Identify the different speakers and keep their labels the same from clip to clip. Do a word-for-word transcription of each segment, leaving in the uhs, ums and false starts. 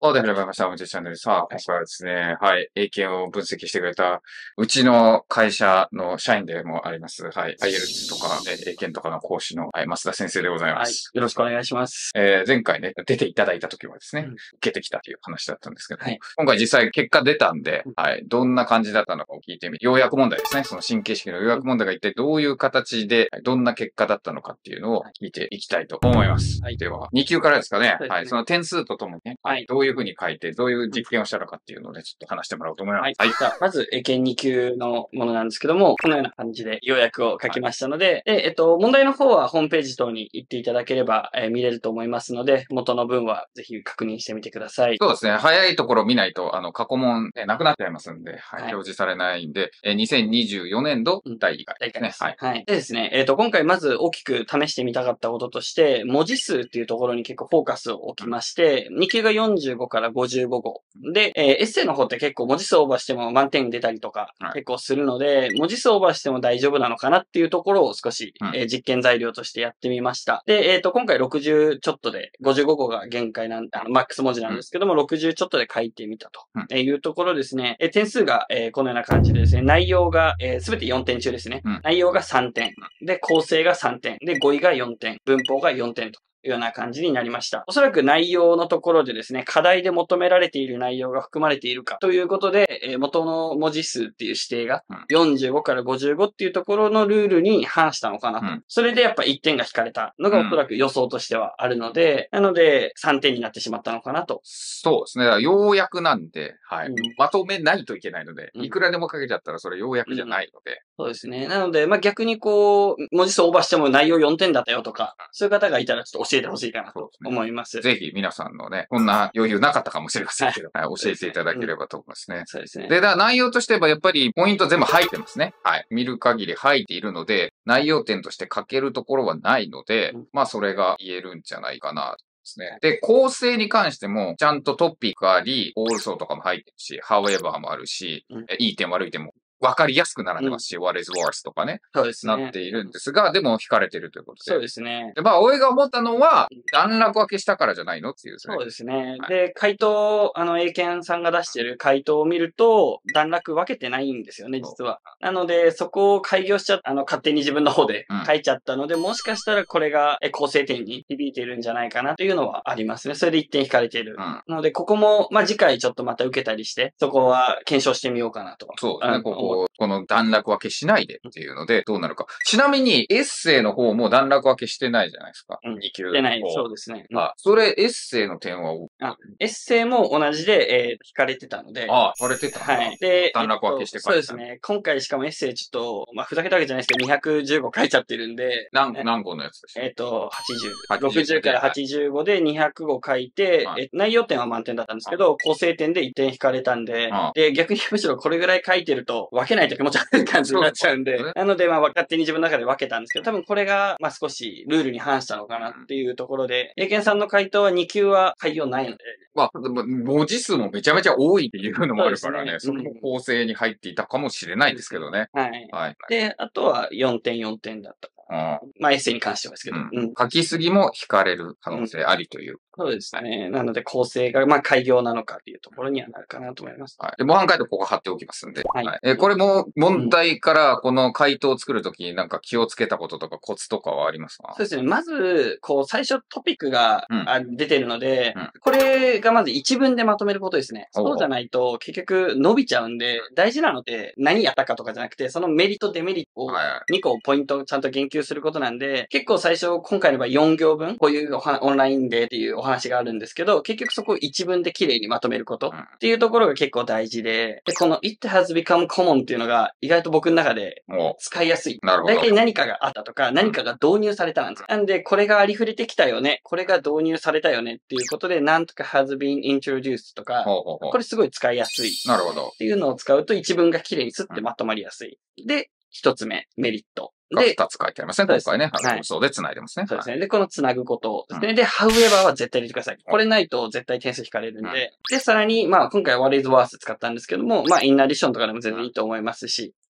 Speaker 1: はい、で、始まりました。おもちチャンネル。さあ、今回はですね、はい、英検を分析してくれた、うちの会社の社員でもあります。はい、アイエルツ とか、え英検とかの講師の、はい、増田先生でございます。
Speaker 2: はい、よろしくお願いします。
Speaker 1: えー、前回ね、出ていただいた時はですね、うん、受けてきたという話だったんですけども、はい、今回実際結果出たんで、はい、どんな感じだったのかを聞いてみて、要約問題ですね、その新形式の要約問題が一体どういう形で、どんな結果だったのかっていうのを聞いていきたいと思います。はい、では、に級からですかね、はい、その点数とともにね、はい、どういうふうに書いて、どういう実験をしたのかっていうのをね、ちょっと話してもらおうと思います。はい。
Speaker 2: はい、じゃあ、まず、英検に級のものなんですけども、このような感じで要約を書きましたので、はい、で、えっと、問題の方はホームページ等に行っていただければ、えー、見れると思いますので、元の文はぜひ確認してみてください。
Speaker 1: そうですね。早いところ見ないと、あの、過去問、ね、なくなっちゃいますんで、はい。はい、表示されないんで、えー、にせんにじゅうよねんどだいいっかいですね。
Speaker 2: はい。はい。でですね、えっと、今回まず大きく試してみたかったこととして、文字数っていうところに結構フォーカスを置きまして、に級がよんじゅうごからごじゅうごご。で、えー、エッセイの方って結構文字数オーバーしても満点出たりとか、結構するので、はい、文字数オーバーしても大丈夫なのかなっていうところを少し、うん、えー、実験材料としてやってみました。で、えっと、今回ろくじゅうちょっとで、ごじゅうごごが限界なん、あの、マックス文字なんですけども、うん、ろくじゅうちょっとで書いてみたというところですね。えー、点数が、えー、このような感じでですね、内容が、えー、すべてよんてん中ですね。うん、内容がさんてん。で、構成がさんてん。で、語彙がよんてん。文法がよんてんと。いうような感じになりました。おそらく内容のところでですね、課題で求められている内容が含まれているかということで、えー、元の文字数っていう指定がよんじゅうごからごじゅうごっていうところのルールに反したのかなと。うん、それでやっぱいってんが引かれたのがおそらく予想としてはあるので、うん、なのでさんてんになってしまったのかなと。
Speaker 1: そうですね。だから要約なんで、はい、うん。まとめないといけないので、いくらでも書けちゃったらそれ要約じゃないので。うん、
Speaker 2: そうですね。なので、まあ、逆にこう、文字数オーバーしても内容よんてんだったよとか、そういう方がいたらちょっと教えてほしいかなと思います。
Speaker 1: ぜひ皆さんのね、こんな余裕なかったかもしれませんけど、はい、教えていただければと思いますね。
Speaker 2: そうですね。
Speaker 1: で、だ内容としてはやっぱりポイント全部入ってますね。はい。見る限り入っているので、内容点として書けるところはないので、うん、まあそれが言えるんじゃないかな。ですね。で、構成に関しても、ちゃんとトピックあり、also とかも入ってるし、however もあるし、うん、いい点悪い点もわかりやすく並んでますし、うん、what is worse とかね。
Speaker 2: そうですね。
Speaker 1: なっているんですが、でも引かれてるということで。
Speaker 2: そうですね。
Speaker 1: で、まあ、俺が思ったのは、段落分けしたからじゃないのっていう、ね。
Speaker 2: そうですね。はい、で、回答、あの、英検さんが出してる回答を見ると、段落分けてないんですよね、実は。なので、そこを開業しちゃった、あの、勝手に自分の方で書いちゃったので、うん、もしかしたらこれが構成点に響いているんじゃないかなというのはありますね。それでいってん引かれている。うん、なので、ここも、まあ、次回ちょっとまた受けたりして、そこは検証してみようかなと。
Speaker 1: そうですね、ここ、この段落分けしないでっていうので、どうなるか。ちなみに、エッセイの方も段落分けしてないじゃないですか。
Speaker 2: うん、
Speaker 1: に級。
Speaker 2: してない。そうですね。
Speaker 1: うん、あ、それ、エッセイの点は、
Speaker 2: あ、エッセイも同じで、えー、引かれてたので。
Speaker 1: ああ、引かれてたんだ。
Speaker 2: はい。で、
Speaker 1: 段落分けして書いてた、
Speaker 2: えっと、そうですね。今回しかもエッセイちょっと、まあ、ふざけたわけじゃないですけど、にひゃくじゅうご書いちゃってるんで。
Speaker 1: 何、何個のやつでしょ
Speaker 2: えっと、はちじゅう。ろくじゅうからはちじゅうごでにひゃくご書いて、はい、え内容点は満点だったんですけど、構成点でいってん引かれたんで、で、逆にむしろこれぐらい書いてると、分けないと気持ち悪い感じになっちゃうんで、なので、まあ、勝手に自分の中で分けたんですけど、多分これが、まあ、少しルールに反したのかなっていうところで、英検さんの回答はに級は改良ないので。
Speaker 1: まあ、文字数もめちゃめちゃ多いっていうのもあるからね、そ, ねその構成に入っていたかもしれないですけどね。
Speaker 2: はい。はい。で、あとはよんてんよんてんだったかな。まあ、エッセイに関してはですけど。うん
Speaker 1: うん、書きすぎも引かれる可能性ありという。うん
Speaker 2: そうですね。はい、なので、構成が、まあ、開業なのかっていうところにはなるかなと思います。
Speaker 1: はい。で、模範解答ここ貼っておきますんで。はい。はい、え、これも問題からこの回答を作るときになんか気をつけたこととかコツとかはありますか？
Speaker 2: そうですね。まず、こう、最初トピックが、うん、出てるので、うん、これがまず一文でまとめることですね。そうじゃないと結局伸びちゃうんで、大事なので何やったかとかじゃなくて、そのメリット、デメリットをにこポイントをちゃんと言及することなんで、結構最初、今回の場合よん行分、こういうオンラインでっていうお話があるんですけど、結局そこを一文で綺麗にまとめることっていうところが結構大事で、でこの It has become common っていうのが意外と僕の中で使いやすい。
Speaker 1: なるほど。
Speaker 2: 大体何かがあったとか、何かが導入されたなんですよ。なんで、これがありふれてきたよね。これが導入されたよねっていうことで、なんとか has been introduced とか、ほうほうほうこれすごい使いやすい。
Speaker 1: なるほど。
Speaker 2: っていうのを使うと一文が綺麗にスッてまとまりやすい。で、一つ目、メリット。
Speaker 1: で、二つ書いてありますね、今回ね。はい。そうで繋いでますね。
Speaker 2: そうですね。で、この繋ぐことですね。で、however は絶対入れてください。これないと絶対点数引かれるんで。で、さらに、まあ、今回は what is worth 使ったんですけども、まあ、in addition とかでも全然いいと思いますし、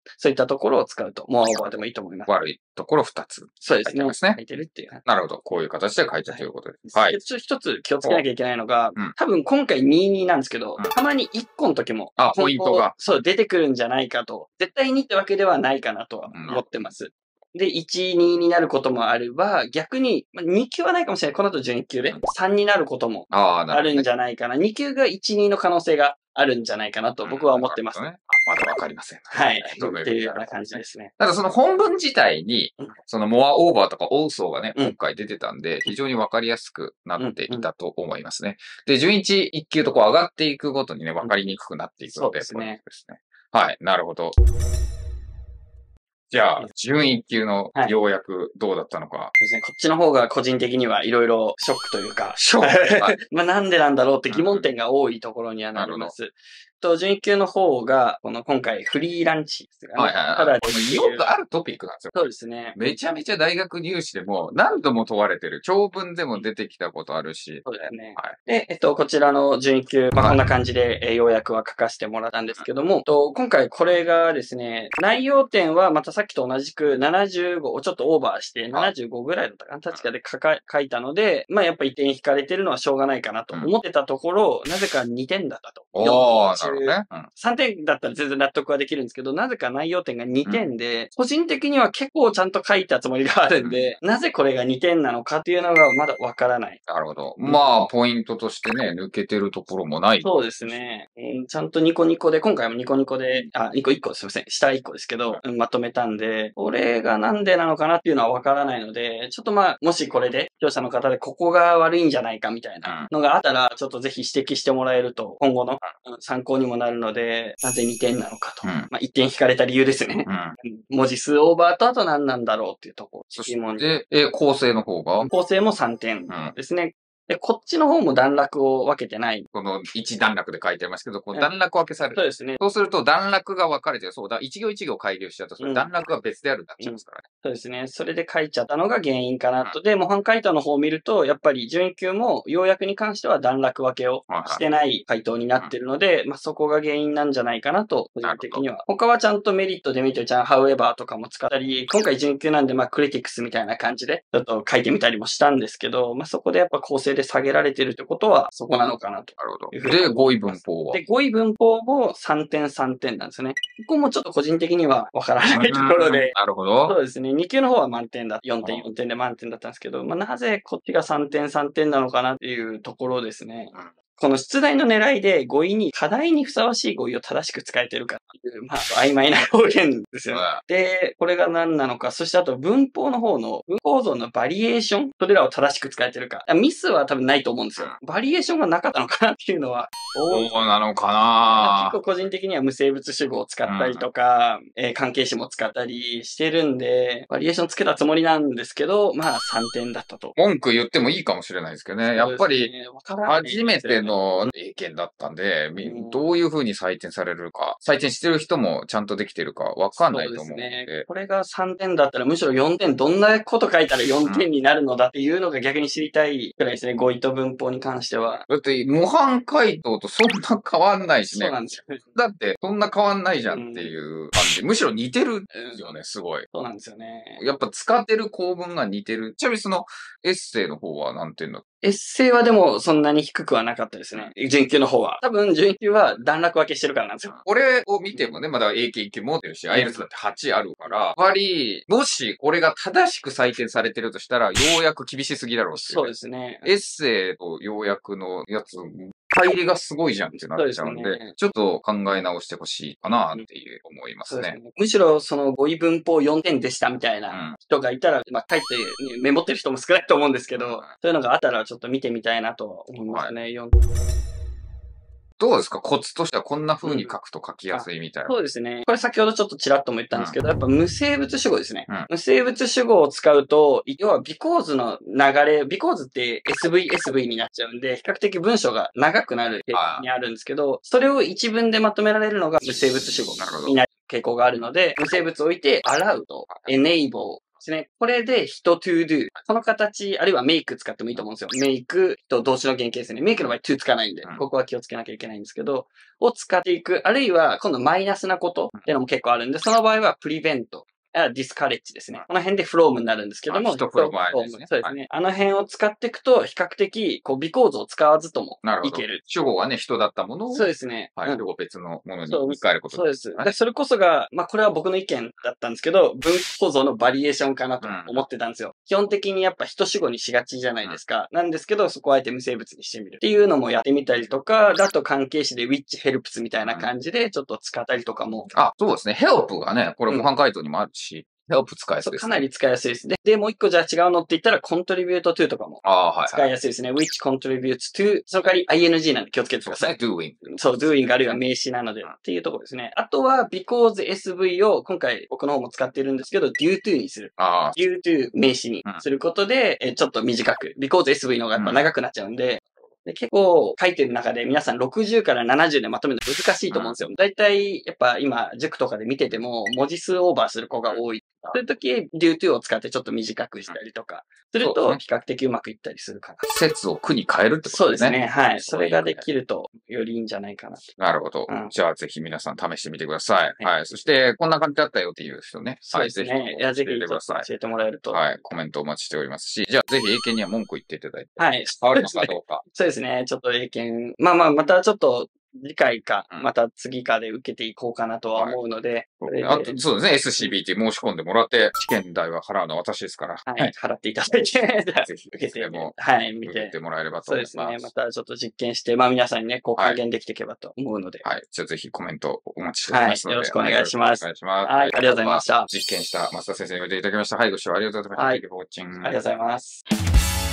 Speaker 2: そういったところを使うと、モアオーバーでもいいと思います。
Speaker 1: 悪いところふたつ。
Speaker 2: そうですね。
Speaker 1: 書いてますね。
Speaker 2: 書いてるっていう。
Speaker 1: なるほど。こういう形で書いたということです。はい。
Speaker 2: ちょっと一つ気をつけなきゃいけないのが、
Speaker 1: うん、
Speaker 2: 多分今回にじゅうになんですけど、うん、たまにいっこの時も、
Speaker 1: あ、ポイントが。
Speaker 2: そう、出てくるんじゃないかと。絶対にってわけではないかなとは思ってます。うん、で、いち、にになることもあれば、逆に、まあ、に級はないかもしれない。この後準いっ級でさんになることもあるんじゃないかな。な、ね、に級がいち、にの可能性があるんじゃないかなと僕は思ってます。うん、ね、
Speaker 1: まだわかりません。
Speaker 2: はい。っていうような感じですね。
Speaker 1: ただその本文自体に、そのモアオーバーとかオウソーがね、今回出てたんで、非常にわかりやすくなっていたと思いますね。で、準いち、いっ級とこう上がっていくごとにね、わかりにくくなっていくので、
Speaker 2: そうですね。
Speaker 1: ですね。はい、なるほど。じゃあ、準いっ級の要約どうだったのか。はい、
Speaker 2: そうですね。こっちの方が個人的にはいろいろショックというか。
Speaker 1: ショックはい、
Speaker 2: まあなんでなんだろうって疑問点が多いところにはなります。と、準いっ級の方が、この今回フリーランチですが、ね。
Speaker 1: はいはいはい。ただ、よくあるトピックなんですよ。
Speaker 2: そうですね。
Speaker 1: めちゃめちゃ大学入試でも何度も問われてる。長文でも出てきたことあるし。
Speaker 2: そうですね。
Speaker 1: はい。
Speaker 2: で、えっと、こちらの準いっ級、まあこんな感じで、えー、要約は書かせてもらったんですけども、と今回これがですね、内容点はまたさっきと同じくななじゅうごをちょっとオーバーしてななじゅうごぐらいだったかな。確かで書か書いたので、まあやっぱいってん引かれてるのはしょうがないかなと思ってたところ、うん、なぜかにてんだったと。
Speaker 1: おー、なるほどね。うん、
Speaker 2: さんてんだったら全然納得はできるんですけど、なぜか内容点がにてんで、うん、個人的には結構ちゃんと書いたつもりがあるんで、うん、なぜこれがにてんなのかっていうのがまだわからない。
Speaker 1: なるほど。まあ、ポイントとしてね、抜けてるところもない。
Speaker 2: そうですね。うん、ちゃんとニコニコで、今回もニコニコで、あ、ニコいっこすいません。下いっこですけど、うん、まとめたんで、これがなんでなのかなっていうのはわからないので、ちょっとまあ、もしこれで、視聴者の方でここが悪いんじゃないかみたいなのがあったら、ちょっとぜひ指摘してもらえると、今後の参考にもなるので、なぜにてんなのかと。うん、まあ、いってん引かれた理由ですね。うん、文字数オーバーとあと何なんだろうっていうところ。
Speaker 1: そして、え、構成の方が
Speaker 2: 構成もさんてんですね。うん、で、こっちの方も段落を分けてない。
Speaker 1: このいち段落で書いてますけど、この段落分けされる。
Speaker 2: そうですね。
Speaker 1: そうすると段落が分かれてる。そうだ、一行一行開業しちゃうと、それ段落が別であるになっちゃいますからね、
Speaker 2: うんうん。そうですね。それで書いちゃったのが原因かなと。うん、で、模範解答の方を見ると、やっぱり準いっ級も要約に関しては段落分けをしてない回答になってるので、うん、まあそこが原因なんじゃないかなと、個人的には。他はちゃんとメリット、デメリット、ちゃん、however とかも使ったり、今回準いっ級なんで、まあクリティクスみたいな感じで、ちょっと書いてみたりもしたんですけど、まあそこでやっぱ構成で下げられてるってことは、そこなのかなと。
Speaker 1: なるほど。で、語彙文法は
Speaker 2: で、語彙文法もさんてんさんてんなんですね。ここもちょっと個人的にはわからないところで。
Speaker 1: なるほど。
Speaker 2: そうですね。に級の方は満点だ。よんてんよんてんで満点だったんですけど、まあ、なぜこっちがさんてんさんてんなのかなっていうところですね。うん、この出題の狙いで語彙に、課題にふさわしい語彙を正しく使えてるかっていう、まあ、曖昧な表現ですよね。うん、で、これが何なのか、そしてあと文法の方の文構造のバリエーション、それらを正しく使えてるか。ミスは多分ないと思うんですよ。バリエーションがなかったのかなっていうのは。
Speaker 1: そうなのかな
Speaker 2: 結構個人的には無生物主語を使ったりとか、うん、えー、関係詞も使ったりしてるんで、バリエーションつけたつもりなんですけど、まあさんてんだったと。
Speaker 1: 文句言ってもいいかもしれないですけどね。やっぱり、初めての英検だったんで、うん、どういう風に採点されるか、採点してる人もちゃんとできてるかわかんないと思うので。そうですね。
Speaker 2: これがさんてんだったらむしろよんてん、どんなこと書いたらよんてんになるのだっていうのが逆に知りたいくらいですね。語彙と文法に関しては。
Speaker 1: だって、模範解答とそんな変わんないしね。
Speaker 2: そうなんですよ。
Speaker 1: だって、そんな変わんないじゃんっていう感じ。うん、むしろ似てるよね、すごい。
Speaker 2: そうなんですよね。
Speaker 1: やっぱ使ってる構文が似てる。ちなみにそのエッセイの方は何点だった？
Speaker 2: エッセイはでもそんなに低くはなかったですね。準いっ級の方は。多分準いっ級は段落分けしてるからなんですよ。
Speaker 1: これを見てもね、まだ英検いっ級持ってるし、アイエルツ だってはちあるから、やっぱり、もしこれが正しく採点されてるとしたら、ようやく厳しすぎだろうっていう、ね。
Speaker 2: そうですね。
Speaker 1: エッセイと要約のやつ、入りがすごいじゃんってなっちゃうんで、でね、ちょっと考え直してほしいかなっていう思いますね。うん、すね
Speaker 2: むしろその語彙文法よんてんでしたみたいな人がいたら、うん、まあ書いて、ね、メモってる人も少ないと思うんですけど、うん、そういうのがあったらちょっと見てみたいなと思いますね。はい、
Speaker 1: どうですか？コツとしてはこんな風に書くと書きやすいみたいな、
Speaker 2: うん。そうですね。これ先ほどちょっとちらっとも言ったんですけど、うん、やっぱ無生物主語ですね。うん、無生物主語を使うと、要は because の流れ、because って エスブイエスブイ になっちゃうんで、比較的文章が長くなる傾向にあるんですけど、それを一文でまとめられるのが無生物主語になる傾向があるので、無生物を置いて allow と enable ですね。これで人 to do。この形、あるいはメイク使ってもいいと思うんですよ。メイクと動詞の原型ですね。メイクの場合 to つかないんで、
Speaker 1: うん
Speaker 2: ここは気をつけなきゃいけないんですけど、を使っていく。あるいは、今度マイナスなことっていうのも結構あるんで、その場合は prevent。あディスカレッジですね。この辺でフロームになるんですけども。
Speaker 1: 人フロームあるんですね。
Speaker 2: そうですね。あの辺を使っていくと、比較的、こう、ビコーズを使わずとも
Speaker 1: なるほど。
Speaker 2: いける。
Speaker 1: 主語はね、人だったものを、
Speaker 2: そうですね。
Speaker 1: はい、
Speaker 2: うん
Speaker 1: 主語別のものに
Speaker 2: そう
Speaker 1: 言い換えること
Speaker 2: そうです。でそれこそが、まあこれは僕の意見だったんですけど、文法像のバリエーションかなと思ってたんですよ。基本的にやっぱ人主語にしがちじゃないですか。なんですけど、そこはあえて無生物にしてみる。っていうのもやってみたりとか、だと関係詞で which helps みたいな感じでちょっと使ったりとかも。
Speaker 1: あ、そうですね。help がね、これ模範解答にもあるし、help 使いやすいですね。
Speaker 2: かなり使いやすいですね。で、もう一個じゃあ違うのって言ったら contribute to とかも。
Speaker 1: ああ、はい、はい。
Speaker 2: 使いやすいですね。which contributes to その代わり アイエヌジー なんで気をつけてください。
Speaker 1: そうですね。doing。
Speaker 2: そう、doing あるいは名詞なのでっていうところですね。あとは because エスブイ を今回僕の方も使っているんですけど due to にする。
Speaker 1: ああ。
Speaker 2: due to 名詞にすることで、えちょっと短く。because エスブイ の方がやっぱ長くなっちゃうんで、で結構書いてる中で皆さんろくじゅうからななじゅうでまとめるの難しいと思うんですよ。だいたいやっぱ今塾とかで見てても文字数オーバーする子が多い。そういう時 due to を使ってちょっと短くしたりとかすると比較的うまくいったりするかな。
Speaker 1: 説を句に変えるってことですね。
Speaker 2: そうですね。はい。それができるとよりいいんじゃないかなと。
Speaker 1: なるほど。
Speaker 2: うん
Speaker 1: じゃあぜひ皆さん試してみてください。
Speaker 2: はい
Speaker 1: はい。そしてこんな感じだったよっていう人ね。
Speaker 2: そうですね。
Speaker 1: はい。
Speaker 2: いや、ぜひ
Speaker 1: 教えてください。
Speaker 2: 教えてもらえると。
Speaker 1: はい。コメントお待ちしておりますし、じゃあぜひ英検には文句言っていただいて。
Speaker 2: はい。
Speaker 1: 変わるのかどうか。
Speaker 2: そうですね。ちょっと英検。まあまあ、またちょっと、次回か、
Speaker 1: うん
Speaker 2: また次かで受けていこうかなとは思うので。それで
Speaker 1: あと、そうですね。エスシービーティー 申し込んでもらって、試験代は払うのは私ですから。
Speaker 2: はい。払っていただいて、
Speaker 1: ぜひ、
Speaker 2: 受けて
Speaker 1: でも、
Speaker 2: はい、見て。
Speaker 1: 受けてもらえればと
Speaker 2: そう
Speaker 1: 思います。
Speaker 2: ですね。またちょっと実験して、まあ皆さんにね、こう還元できていけばと思うので。
Speaker 1: はい。じゃあぜひコメントお待ちしておりますので。
Speaker 2: はいよろしくお願いします
Speaker 1: お願いします。
Speaker 2: はいありがとうございました
Speaker 1: 実験した増田先生においていただきました。はい、ご視聴ありがとうございました。
Speaker 2: はい
Speaker 1: Thank you for watching.
Speaker 2: ありがとうございます。